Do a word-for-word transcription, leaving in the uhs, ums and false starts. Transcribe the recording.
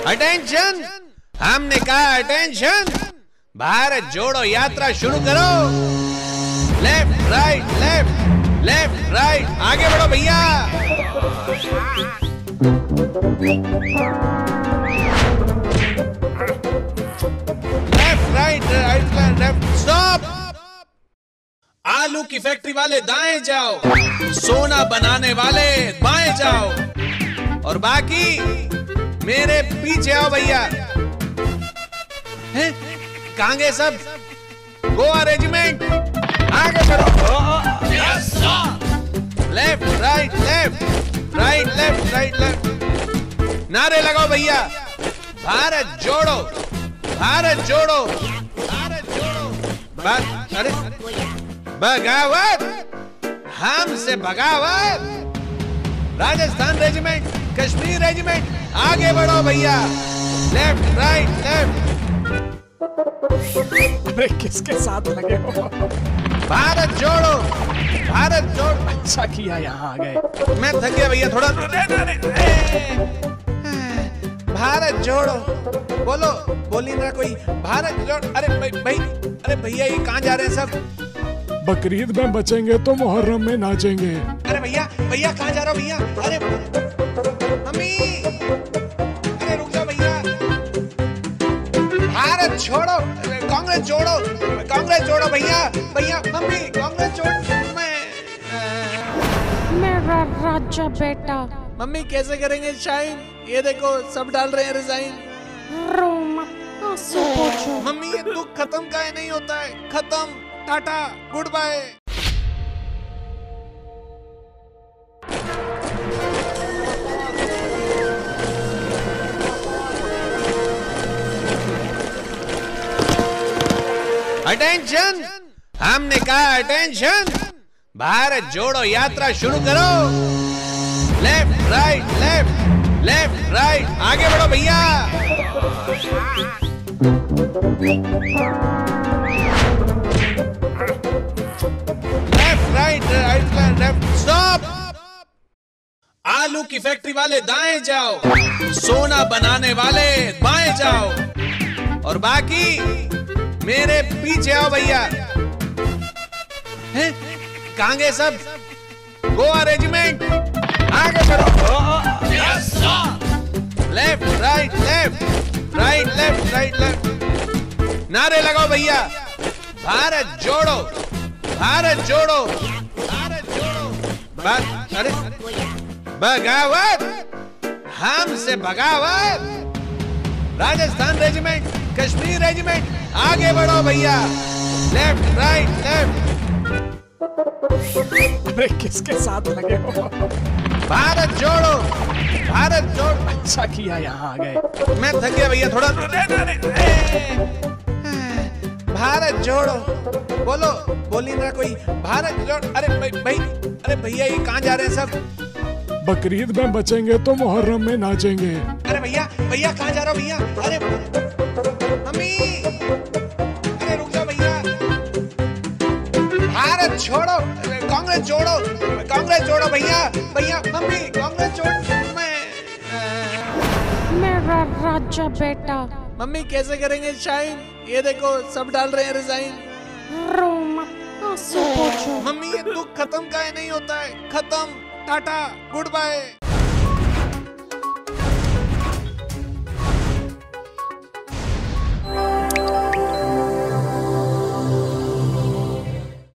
Attention, हमने कहा attention. Bharat जोड़ो यात्रा शुरू करो। Left right left left right, आगे बढ़ो भैया। Left right right left, stop. आलू की फैक्ट्री वाले दाएं जाओ, सोना बनाने वाले बाएं जाओ, और बाकी मेरे पीछे आओ भैया। हैं? कहां गए सब? गोवा रेजिमेंट आगे बढ़ो। Left right left right left right left, नारे लगाओ भैया। भारत जोड़ो भारत जोड़ो भारत जोड़ो। अरे बगावत, हमसे बगावत। राजस्थान रेजिमेंट, कश्मीर रेजिमेंट, आगे बढ़ो भैया। Left right left. अरे किसके साथ लगे हो? भारत जोड़ो भारत जोड़ो। अच्छा किया यहाँ आ गए। मैं थक गया भैया थोड़ा। भारत जोड़ो, बोलो बोली ना कोई। भारत जोड़ो। अरे भाई भाई, अरे भैया ये कहाँ जा रहे हैं सब? बकरीद में बचेंगे तो मुहर्रम में नाचेंगे। अरे भैया भैया कहाँ जा रहा हो भैया? अरे मम्मी, अरे रुक जाओ भैया। भारत छोड़ो, कांग्रेस जोड़ो कांग्रेस जोड़ो भैया भैया। मम्मी कांग्रेस जोड़ो। मैं मेरा राजा बेटा। मम्मी कैसे करेंगे शाइन? ये देखो सब डाल रहे हैं रिजाइन। रो मत, आंसू पोंछो। मम्मी ये दुख खत्म काहे नहीं होता है? खत्म, टाटा, गुड बाय। अटेंशन, हमने कहा अटेंशन। भारत जोड़ो यात्रा शुरू करो। Left right left left right, आगे बढ़ो भैया। Left right right left, stop. आलू की फैक्ट्री वाले दाएं जाओ, सोना बनाने वाले बाएं जाओ, और बाकी मेरे पीछे आओ भैया। हैं? कहां गए सब? गोवा रेजिमेंट आगे बढ़ो। Left right left right left right left, नारे लगाओ भैया। भारत जोड़ो भारत जोड़ो भारत जोड़ो। अरे बगावत, हमसे बगावत। राजस्थान रेजिमेंट, कश्मीर रेजिमेंट, आगे बढ़ो भैया। Left right left. अरे किसके साथ लगे हो? भारत जोड़ो भारत जोड़ो। अच्छा किया यहाँ आ गए। मैं थक गया भैया थोड़ा। भारत जोड़ो, बोलो बोली ना कोई। भारत जोड़ो। अरे भाई भाई, अरे भैया ये कहाँ जा रहे हैं सब? बकरीद में बचेंगे तो मुहर्रम में नाचेंगे। अरे भैया भैया कहाँ जा रहा हो भैया? अरे मम्मी, अरे रुक जाओ भैया। भारत छोड़ो, कांग्रेस जोड़ो कांग्रेस जोड़ो भैया भैया। मम्मी कांग्रेस जोड़ो। मैं मेरा राजा बेटा। मम्मी कैसे करेंगे शाइन? ये देखो सब डाल रहे हैं रिजाइन। रो मत, आंसू पोंछो। मम्मी ये दुख खत्म काहे नहीं होता है? खत्म, टाटा, गुड बाय।